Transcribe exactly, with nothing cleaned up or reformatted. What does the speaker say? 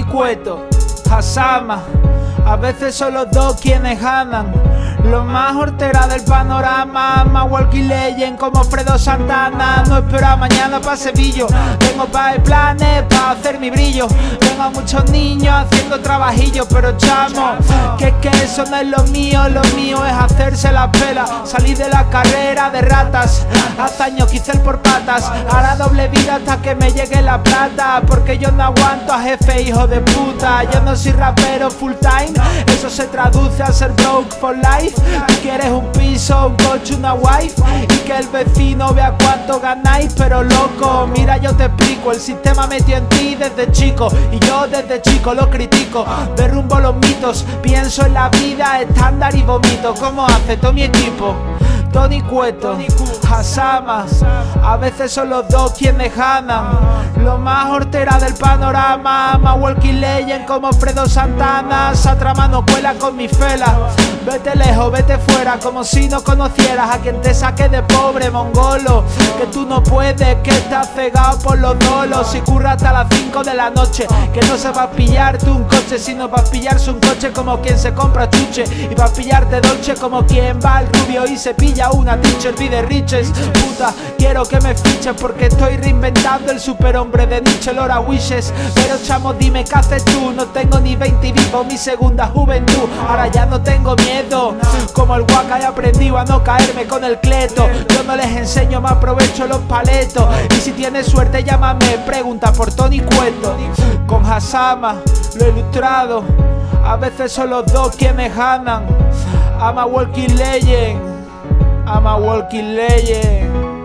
Cueto, Hasama. A veces son los dos quienes ganan. Lo más hortera del panorama, más walking legend como Fredo Santana. No espero a mañana pa' Sevillo, tengo pa' el planes, pa' hacer mi brillo. Tengo a muchos niños haciendo trabajillos, pero chamo, que es que eso no es lo mío. Lo mío es hacerse la pela, salir de la carrera de ratas. Hace años quise el por patas, ahora doble vida hasta que me llegue la plata. Porque yo no aguanto a jefe hijo de puta. Yo no soy rapero full time, eso se traduce a ser broke for life. Tú quieres un piso, un coche, una wife, y que el vecino vea cuánto ganáis. Pero loco, mira yo te explico, el sistema metió en ti desde chico, y yo desde chico lo critico. Derrumbo los mitos, pienso en la vida estándar y vomito. ¿Cómo hace todo mi equipo? Tony Cueto, Hasama. A veces son los dos quienes ganan. Lo más hortera del panorama, más walking legend como Fredo Santana. Satrama no cuela con mi fela. Vete lejos, vete fuera, como si no conocieras a quien te saque de pobre mongolo. Que tú no puedes, que estás cegado por los dolos. Y curra hasta las cinco de la noche, que no se va a pillarte un coche, sino va a pillarse un coche como quien se compra chuche. Y va a pillarte dolce como quien va al rubio y se pilla una teacher de riches. Puta, quiero que me fiches porque estoy reinventando el superhombre de Nietzsche, Lora Wishes. Pero chamo, dime qué haces tú, no tengo ni veinte y vivo mi segunda juventud. Ahora ya no tengo miedo, como el Waka he aprendido a no caerme con el cleto. Yo no les enseño, me aprovecho los paletos. Y si tienes suerte llámame, pregunta por Tony Cueto. Con Hasama, lo ilustrado. A veces son los dos quienes ganan. I'm a walking legend, I'm a walking legend.